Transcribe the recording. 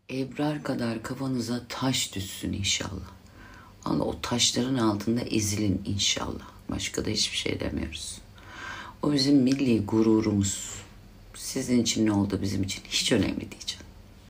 Ebrar kadar kafanıza taş düşsün inşallah. Allah o taşların altında ezilin inşallah. Başka da hiçbir şey demiyoruz. O bizim milli gururumuz. Sizin için ne oldu bizim için hiç önemli değil.